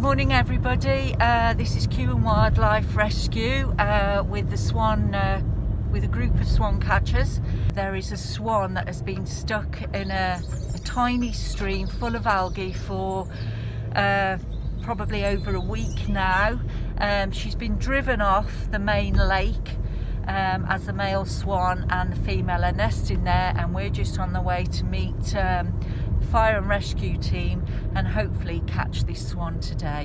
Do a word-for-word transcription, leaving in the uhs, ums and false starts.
Morning everybody, uh, this is Cuan Wildlife Rescue uh, with the swan, uh, with a group of swan catchers. There is a swan that has been stuck in a, a tiny stream full of algae for uh, probably over a week now. Um, she's been driven off the main lake um, as the male swan and the female are nesting there, and we're just on the way to meet um, fire and rescue team and hopefully catch this swan today.